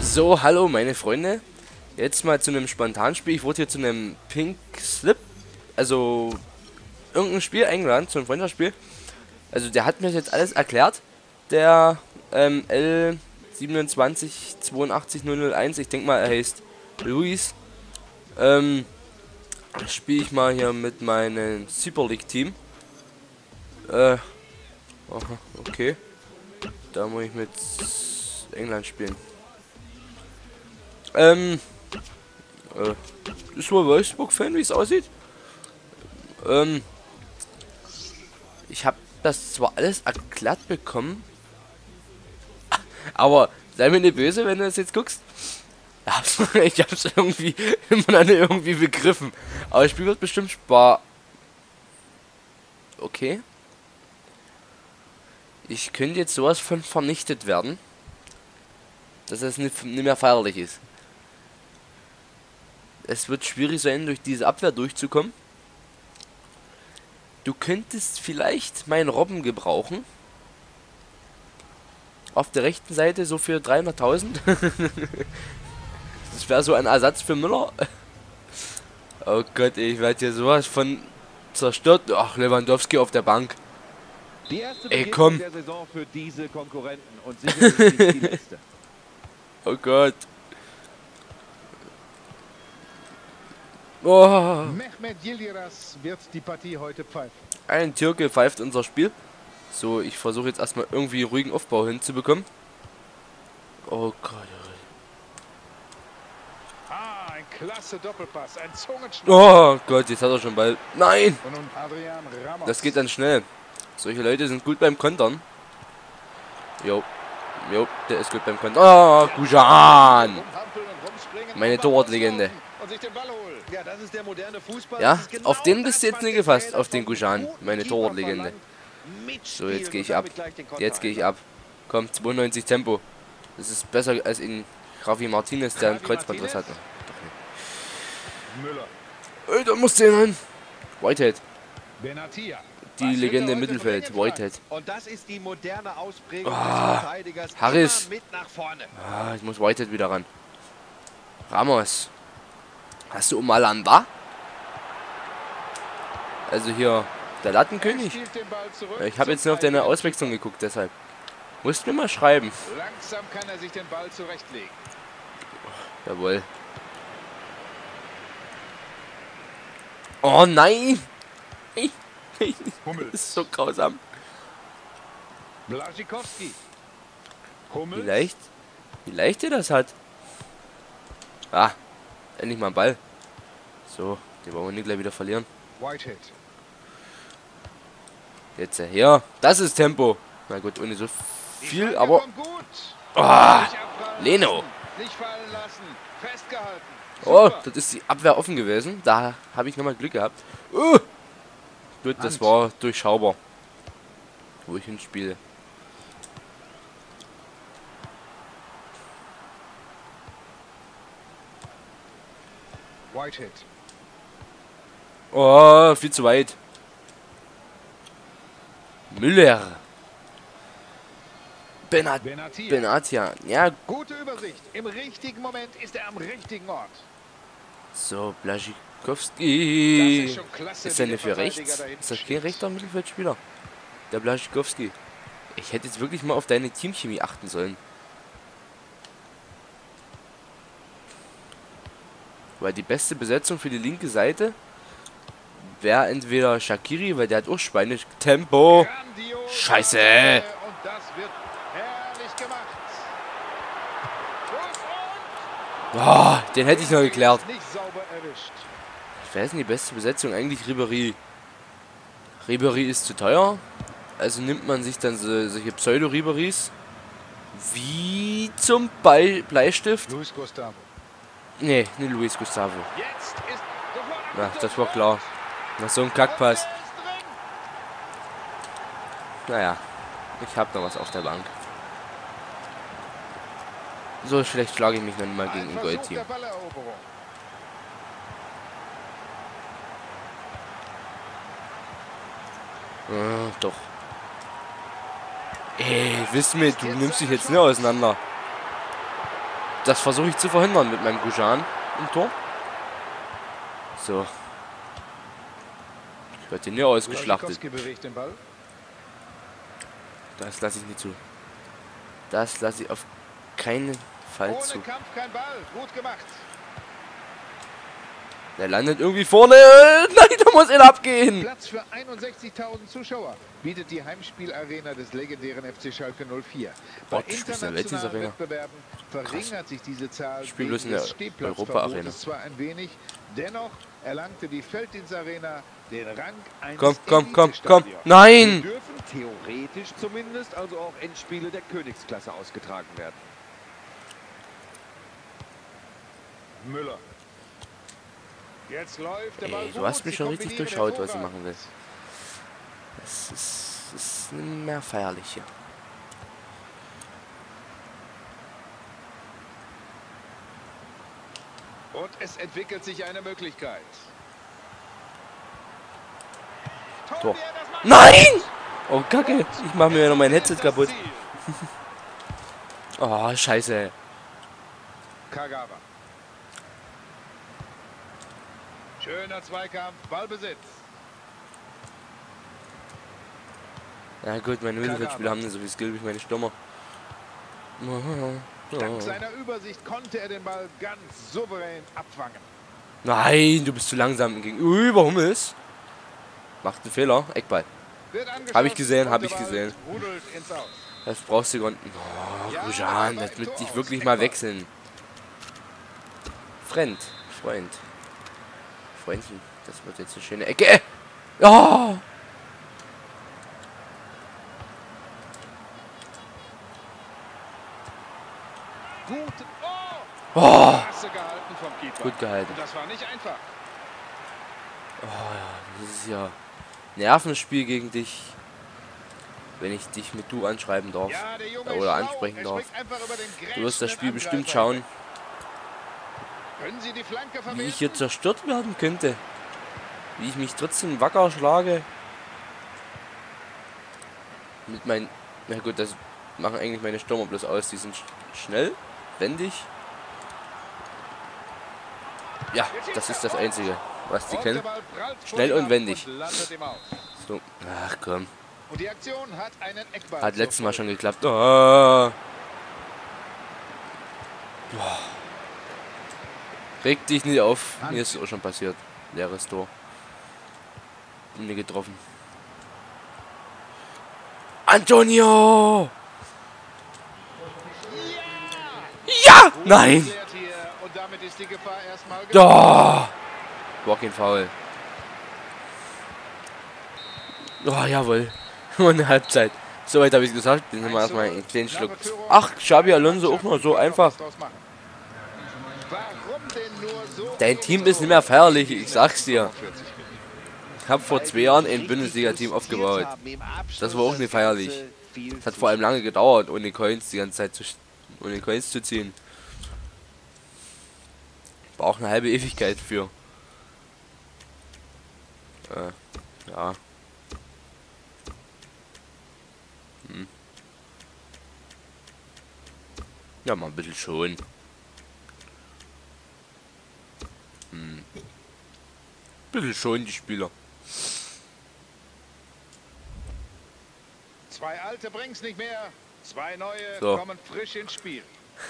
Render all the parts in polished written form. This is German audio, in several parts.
So, hallo meine Freunde. Jetzt mal zu einem Spontanspiel. Ich wurde hier zu einem Pink Slip, also irgendein Spiel eingeladen, zu einem Freundschaftsspiel. Also der hat mir jetzt alles erklärt. Der L2788001, ich denke mal er heißt Luis. Spiele ich mal hier mit meinem Super League Team. Aha, okay. Da muss ich mit England spielen. Ist wohl Wolfsburg-Fan, wie es aussieht. Ich habe das zwar alles erklärt bekommen, aber sei mir nicht böse, wenn du das jetzt guckst. Ich hab's irgendwie immer noch irgendwie begriffen. Aber das Spiel wird bestimmt Spaß. Okay. Ich könnte jetzt sowas von vernichtet werden, dass es nicht mehr feierlich ist. Es wird schwierig sein, durch diese Abwehr durchzukommen. Du könntest vielleicht meinen Robben gebrauchen. Auf der rechten Seite so für 300.000. Das wäre so ein Ersatz für Müller. Oh Gott, ich werde hier sowas von zerstört. Ach, Lewandowski auf der Bank. Die erste Ey, komm. der Saison für diese Konkurrenten und sicherlich nicht die letzte. Oh Gott. Oh. Mehmet Yildiraz wird die Partie heute pfeifen. Ein Türke pfeift unser Spiel. So, ich versuche jetzt erstmal irgendwie ruhigen Aufbau hinzubekommen. Oh Gott. Ein klasse Doppelpass, ein Zungenschnalzer. Oh Gott, jetzt hat er schon Ball. Nein! Und nun Adrian Ramos. Das geht dann schnell. Solche Leute sind gut beim Kontern. Jo. Jo, der ist gut beim Kontern. Oh, Gujan! Rumhampeln und rumspringen, Meine aber Torwartlegende. und sich den Ball holen. Ja, das ist der moderne Fußball. Ja, Das ist genau auf den bist das, du jetzt was nicht der gefasst, Trainer auf den vom Gujan, guten meine Keeper Torwartlegende. verlangt. So, jetzt gehe ich Mitspielen ab. und damit gleich den Konter Jetzt gehe ich einleiten. ab. Komm, 92 Tempo. Das ist besser als in Javi Martinez, der einen Javi Kreuzbandriss hat. Martinez. Müller. Ey, da muss der hin. Whitehead. Benatia. Die Was Legende im wird er heute Mittelfeld. bringen, Frank? Whitehead. Und das ist die moderne Ausprägung des Ah, Verteidigers. Harris. Immer mit nach vorne. Ah, ich muss Whitehead wieder ran. Ramos. Hast du Malanda? Also hier, der Lattenkönig. Spielt den Ball zurück Ich habe jetzt nur auf zum deine eigenen Auswechslung geguckt, deshalb. Musst mir mal schreiben. Spiel. Langsam kann er sich den Ball zurechtlegen. Jawohl. Oh nein! Das ist so grausam. Blaszczykowski. Wie Hummels. leicht ihr das hat. Ah, endlich mal ein Ball. So, den wollen wir nicht gleich wieder verlieren. Whitehead. Jetzt her. Das ist Tempo. Na gut, ohne so Die viel, Flanke aber... kommt gut. Ah, Nicht abprallen Leno. lassen. Nicht fallen lassen. Festgehalten. Oh, Super. das ist die Abwehr offen gewesen. Da habe ich nochmal Glück gehabt. Gut, das Hand. war durchschaubar. Wo ich hinspiele. Whitehead. Oh, viel zu weit. Müller. Benatia. Benatia. Ja, Gute Übersicht. Im richtigen Moment ist er am richtigen Ort. so, Das Blaszczykowski. ist schon klasse. Ist wie der nicht für Verteidiger rechts? da hinten Ist das kein steht. rechter Mittelfeldspieler? Der Blaszczykowski. Ich hätte jetzt wirklich mal auf deine Teamchemie achten sollen. Weil die beste Besetzung für die linke Seite wäre entweder Shaqiri, weil der hat auch Schweine Tempo. Grandios. Scheiße. Und das wird herrlich gemacht. Boah, den hätte ich noch geklärt. Nicht sauber erwischt. Wer ist denn die beste Besetzung? Eigentlich Ribéry. Ribéry ist zu teuer. Also nimmt man sich dann solche Pseudo-Ribérys. Wie zum Bleistift. Luis Gustavo. Nee, nicht Luis Gustavo. Jetzt ist Ja, das war klar. Nach so einem Kackpass. Naja, ich hab noch was auf der Bank. So schlecht schlage ich mich noch nicht mal gegen ein Goldteam. Doch. Ey, wissen wir, du nimmst dich jetzt nicht auseinander. das versuche ich zu verhindern mit meinem Gujan im Tor. So. Ich werde den hier ausgeschlachtet. Błaszczykowski bewegt den Ball. Das lasse ich nicht zu. Das lasse ich auf keinen Fall Ohne zu. Kampf kein Ball. Gut gemacht. Der landet irgendwie vorne. Nein, da muss er abgehen. Platz für 61.000 Zuschauer bietet die Heimspielarena des legendären FC Schalke 04. Bei Boah, du spielst in der internationalen Weltdienst-Arena. Wettbewerben verringert sich diese Zahl Ich spiele wegen bloß in der des Stehplatzverbotes Europa-Arena. zwar ein wenig, dennoch erlangte die Felddienstarena den Rang eines Komm. Elitestadions. Nein! Dürfen theoretisch zumindest also auch Endspiele der Königsklasse ausgetragen werden. Müller. Jetzt läuft der Ball Ey, du gut. hast mich Sie schon richtig kombinieren durchschaut, was ich hervorragend. machen will. Das ist nicht mehr feierlich hier. Und es entwickelt sich eine Möglichkeit. Tor. Tor. Nein! Oh, Kacke. Ich mache mir ja noch mein Headset kaputt. Oh, scheiße. Kagawa. Schöner Zweikampf, Ballbesitz. Ja gut, meine Mittelfeldspieler haben nicht so viel Skill wie meine Stürmer. Dank seiner Übersicht konnte er den Ball ganz souverän abfangen. Nein, du bist zu langsam gegenüber Hummels. Macht einen Fehler. Eckball. Wird angeschossen, Hab ich gesehen, hab und ich der Ball gesehen. rudelt ins Aus. Das brauchst du gar nicht. Oh, Gujan, das wird dich wirklich mal wechseln. Freundchen. Freundchen, das wird jetzt eine schöne Ecke. Ja! Gut. Oh, Klasse gehalten vom Keeper. gut gehalten. Und das war nicht einfach. Das ist ja Nervenspiel gegen dich. Wenn ich dich mit du anschreiben darf. Ja, der Junge Oder ist schlau. ansprechen Er darf. springt einfach über den Du wirst das Spiel grätschenden bestimmt Angreifer schauen, hinweg. Können Sie die Flanke wie verwenden? ich hier zerstört werden könnte. Wie ich mich trotzdem wacker schlage. Mit meinen... Na gut, das machen eigentlich meine Stürmer bloß aus. Die sind schnell, wendig. Ja, das ist das Einzige, was die Und kennen. der Ball prallt vor Schnell ihm und ab wendig. landet im Aus. So, ach komm. Und die Aktion hat einen Eckball. Hat zur letztes Mal Folge. schon geklappt. Oh. Reg dich nicht auf. Mir ist es auch schon passiert. Leeres Tor. Nie getroffen. Antonio! Ja! Nein! Geklärt hier. Und damit ist die Gefahr erstmal Da! War kein Foul. Oh, jawohl. Und eine Halbzeit. Soweit habe ich gesagt. Dann haben wir erstmal einen kleinen Schluck. Ach, Xabi Alonso auch noch so einfach. Warum denn nur so? Dein Team ist nicht mehr feierlich, ich sag's dir. Ich habe vor 2 Jahren ein Bundesliga-Team aufgebaut. Das war auch nicht feierlich. Es hat vor allem lange gedauert, ohne Coins die ganze Zeit ohne Coins zu ziehen. War auch eine halbe Ewigkeit für. Ja. Ja, mal ein bisschen schon. Bisschen schon die Spieler. Zwei alte bringt's nicht mehr. Zwei neue So. kommen frisch ins Spiel.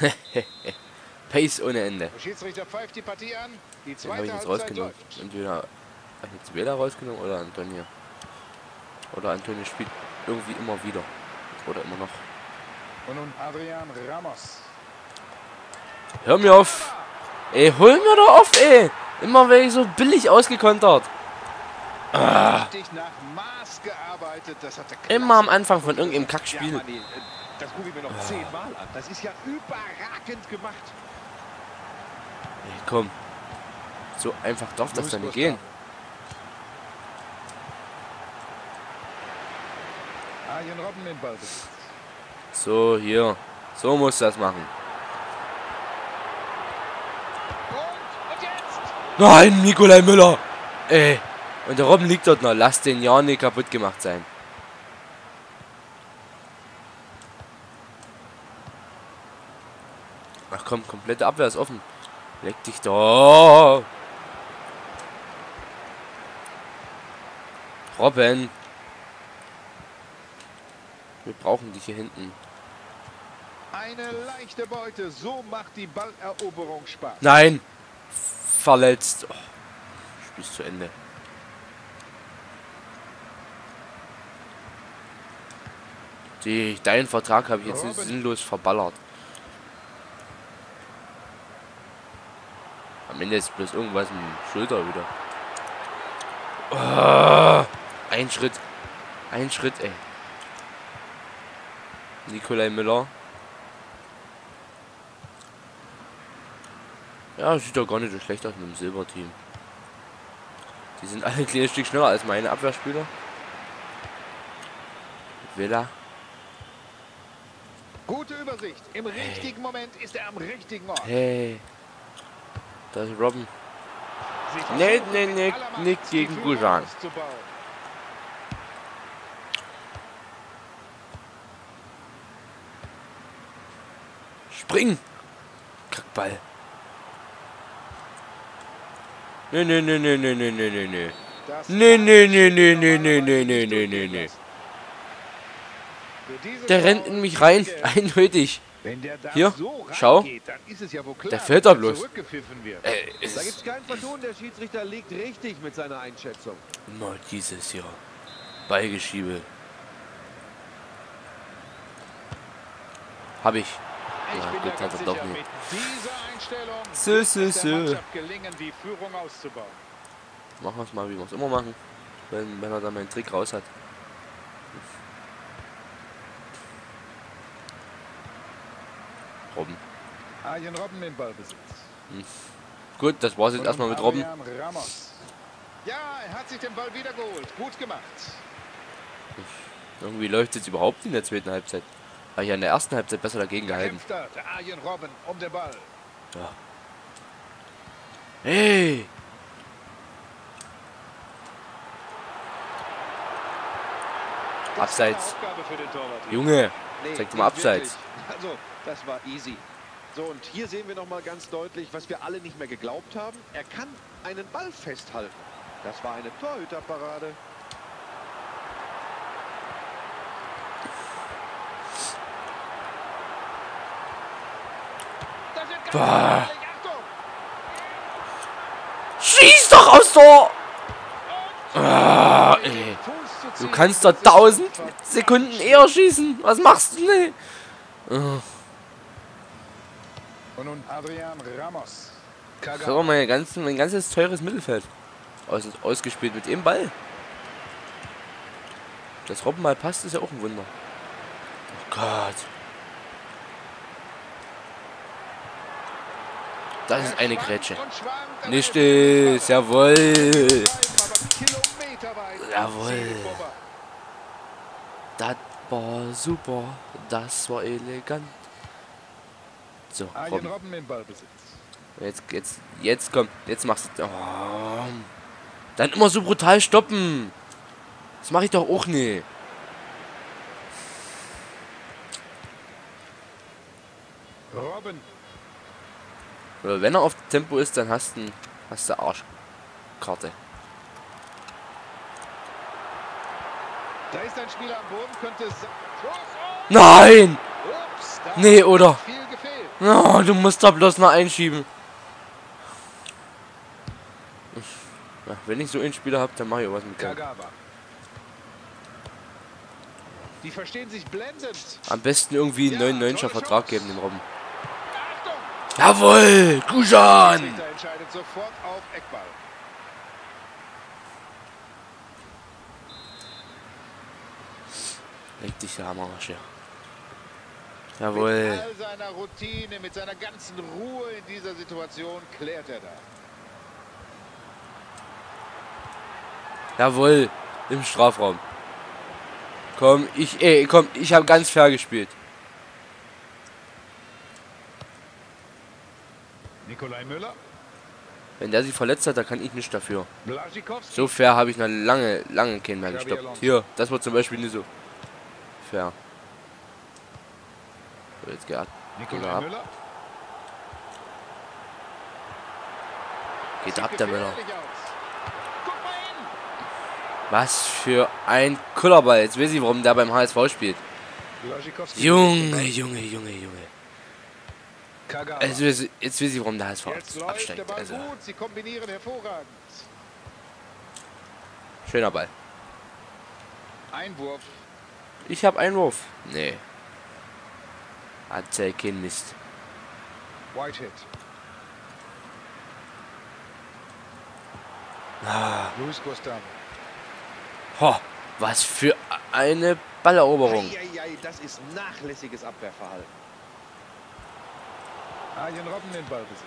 Pace ohne Ende. Der Schiedsrichter pfeift die Partie an. Die Den habe zweite ich jetzt Halbzeit rausgenommen. läuft. Entweder habe ich jetzt Wähler rausgenommen oder Antonio. Oder Antonio spielt irgendwie immer wieder. Oder immer noch. Und nun Adrian Ramos. Hör mir auf! Ey, hol mir doch auf, ey! Immer werde ich so billig ausgekontert. Richtig nach Maß gearbeitet. Das hat er Immer am Anfang von irgendeinem Ja, Kackspiel. Manni, das gucke ich mir noch 10-mal an. Das ist ja überragend gemacht. Ey, komm. So einfach darf das dann nicht gehen. Arjen Robben den Ball. So, hier. So muss das machen. Und jetzt! Nein, Nikolai Müller! Ey. Und der Robben liegt dort noch. Lass den ja nicht kaputt gemacht sein. Ach komm, komplette Abwehr ist offen. Leck dich doch. Robben. Wir brauchen dich hier hinten. Eine leichte Beute, so macht die Balleroberung Spaß. Nein. Verletzt. Oh. Spiel ist zu Ende. Deinen Vertrag habe ich jetzt sinnlos verballert. Am Ende ist bloß irgendwas im Schulter wieder. Oh, ein Schritt. Ein Schritt, ey. Nikolai Müller. Ja, sieht doch gar nicht so schlecht aus mit dem Silberteam. Die sind alle ein kleines Stück schneller als meine Abwehrspieler. Villa. Gute Übersicht. Im richtigen Moment ist er am richtigen Ort. Hey. Da ist Robben. Nee, nicht gegen Gujan. Spring! Kackball. Nee. Der rennt in mich rein. Eindeutig. Hier, schau. Der fällt da bloß. Da gibt es kein Vertun, der Schiedsrichter liegt richtig mit seiner Einschätzung. Immer dieses hier. Ballgeschiebe. Hab ich. Ja, gut, hat er doch nicht. Machen wir es mal, wie wir es immer machen. Wenn er dann meinen Trick raus hat. Robben. Arjen Robben im Ballbesitz. Gut, das war's jetzt erstmal mit Robben. Ja, er hat sich den Ball wieder geholt. Gut gemacht. Irgendwie läuft es jetzt überhaupt in der zweiten Halbzeit. Habe ich ja in der ersten Halbzeit besser dagegen gehalten. Der Arjen Robben um den Ball. Ja. Hey! Abseits. Junge, zeig dir mal Abseits. Also, das war easy. So, und hier sehen wir noch mal ganz deutlich, was wir alle nicht mehr geglaubt haben. Er kann einen Ball festhalten. Das war eine Torhüterparade. Boah. Schieß doch aufs Tor! Ah, ey. Du kannst doch 1000 Sekunden eher schießen. Was machst du denn? Und nun Adrian Ramos. Das war mein ganzes teures Mittelfeld. Ausgespielt mit dem Ball. Dass Robben mal passt, ist ja auch ein Wunder. Oh Gott. Das ist eine Grätsche. Nicht ist. Jawohl. Jawohl. Das war super. Das war elegant. So, Arjen Robben im Ballbesitz. Jetzt komm. Jetzt machst du. Oh. Dann immer so brutal stoppen. Das mache ich doch auch nie. Robben. Oder wenn er auf Tempo ist, dann hast du Arschkarte. Da ist ein Spieler am Boden, könnte es... Nein! Ups, da Nee, oder? hat viel gefehlt. Oh, du musst da bloß noch einschieben. Ja, wenn ich so einen Spieler habe, dann mache ich auch was mit dem. Kagawa. Die verstehen sich blendend. Am besten irgendwie einen 99er Vertrag geben, den Robben. Achtung! Jawohl! Gujan! Der entscheidet sofort auf Eckball. Leg dich da am Arsch, ja. Mit Jawohl. all seiner Routine, mit seiner ganzen Ruhe in dieser Situation klärt er da. Jawohl. Im Strafraum. Komm, ich habe ganz fair gespielt. Nikolai Müller. Wenn der sich verletzt hat, da kann ich nicht dafür. Blaschikowski. So fair habe ich noch lange keinen mehr gestoppt. Hier, das wird zum Beispiel nicht so fair. So, jetzt geht Nikolai ab. Müller. Geht Sieht ab, der Müller. gefährlich aus. Guck mal hin. Was für ein Kullerball. Jetzt weiß ich, warum der beim HSV spielt. Błaszczykowski. Junge, Junge, Junge, Junge. Kagawa. Also, jetzt weiß ich, warum der HSV Jetzt läuft der absteigt. Ball Also, gut. Sie kombinieren hervorragend. schöner Ball. Einwurf. Ich habe Einwurf. Nee. Hat kein Mist. Whitehead. Luis Gustavo. Ho, was für eine Balleroberung. Eieiei, das ist nachlässiges Abwehrverhalten. Arjen Robben den Ballbesitz.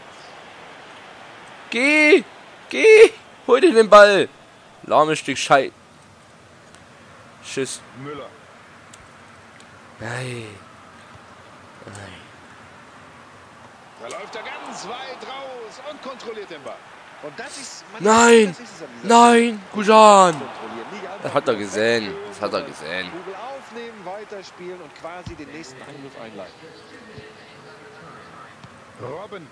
Geh! Geh! Hol dir den Ball! Lahmes Stück Schei. Tschüss. Müller. Nein. Nein. Da läuft er ganz weit raus und kontrolliert den Ball. Und das ist... Nein! das ist es an dieser Nein! Gujan! Kontrollieren. Nicht einfach Das hat er nur gesehen. wegführen, Das hat er sondern gesehen. Kugel aufnehmen, weiterspielen und quasi den nächsten Angriff einleiten. Robben.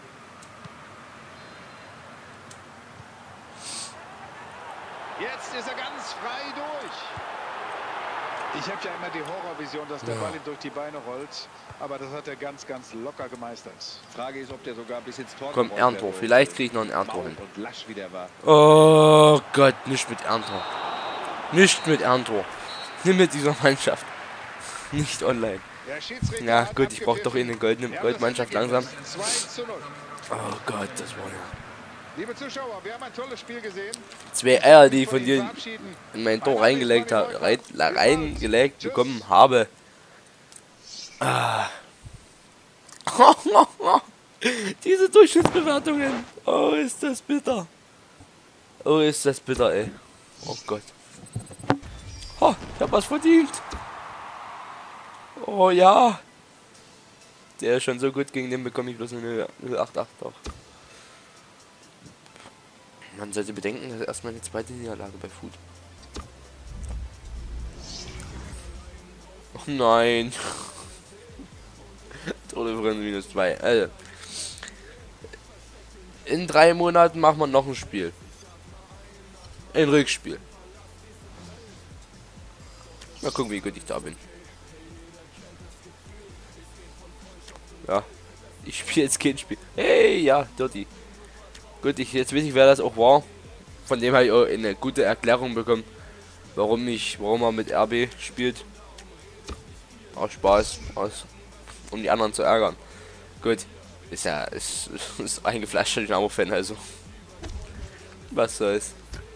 Jetzt ist er ganz frei durch. Ich habe ja immer die Horrorvision, dass der Ball ihm durch die Beine rollt. Aber das hat er ganz, ganz locker gemeistert. Frage ist, ob der sogar bis ins Tor Komm, gerollt Ehrentor. wäre. Vielleicht kriege ich noch ein Ehrentor Mau hin. und lasch wie der war. Oh Gott, nicht mit Ehrentor. Nicht mit Ehrentor. Nimm mit dieser Mannschaft. Nicht online. Der Schiedsrichter Ja hat gut, ich brauche doch abgepfiffen. eine goldene Wir haben Goldmannschaft das langsam. Ergebnis 2:0. Oh Gott, das war ja... Liebe Zuschauer, wir haben ein tolles Spiel gesehen. 2 Eier, die ich von Ihnen dir verabschieden. in mein Tor reingelegt bekommen habe. Ah. Diese Durchschnittsbewertungen. Oh, ist das bitter. Oh, ist das bitter, ey. Oh Gott. Oh, ich hab was verdient. Oh ja. Der ist schon so gut, gegen den bekomme ich bloß eine 0,88 auch. Man sollte bedenken, dass erstmal eine zweite Niederlage bei Food. Oh nein. Tordifferenz -2. Also. In 3 Monaten machen wir noch ein Spiel. Ein Rückspiel. Mal gucken, wie gut ich da bin. Ja. Ich spiele jetzt kein Spiel. Hey, ja, Dirty. Gut, jetzt weiß ich, wer das auch war. Von dem habe ich auch eine gute Erklärung bekommen, warum er mit RB spielt. Auch Spaß, um die anderen zu ärgern. Gut, ist ja, ist eingefleischter Dynamo-Fan, also. Was soll's.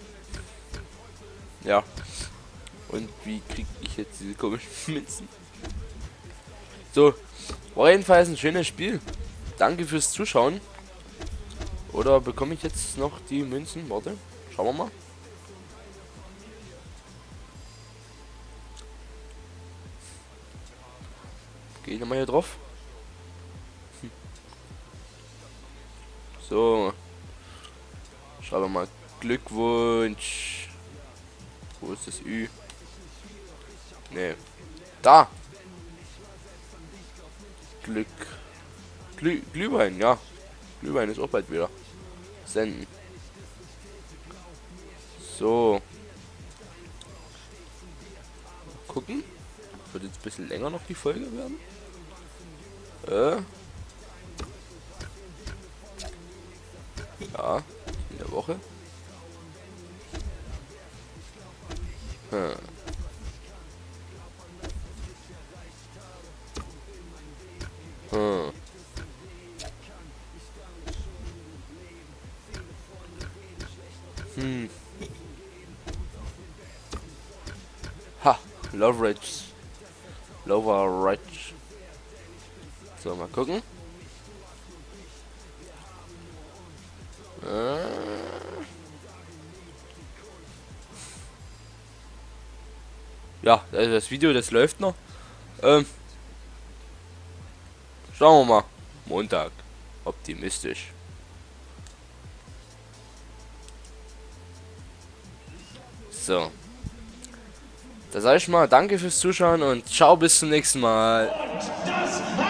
Ja. Und wie kriege ich jetzt diese komischen Münzen? So, war jedenfalls ein schönes Spiel. Danke fürs Zuschauen. Oder bekomme ich jetzt noch die Münzen? Warte, schauen wir mal. Gehe ich nochmal hier drauf. So. Schreiben wir mal Glückwunsch. Wo ist das Ü? Ne. Da! Glühwein, ja. Glühwein ist auch bald wieder. Senden. So. Gucken. Wird jetzt ein bisschen länger noch die Folge werden. Ja, in der Woche. Ha, Leverage. So, mal gucken. Ja, also das Video, das läuft noch. Schauen wir mal. Montag. Optimistisch. So. Da sage ich mal, danke fürs Zuschauen und ciao, bis zum nächsten Mal. Und das